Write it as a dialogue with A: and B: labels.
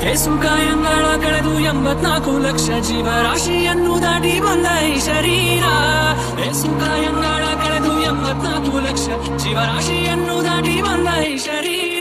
A: ಏಸುಕಾಯಂಗಳ ಕಳೆದು 84 ಲಕ್ಷ ಜೀವರಾಶಿಯನ್ನು ದಾಟಿ ಬಂದ ಈ ಶರೀರ. ಏಸುಕಾಯಂಗಳ ಕಳೆದು 84 ಲಕ್ಷ ಜೀವರಾಶಿಯನ್ನು ದಾಟಿ ಬಂದ ಈ ಶರೀರ.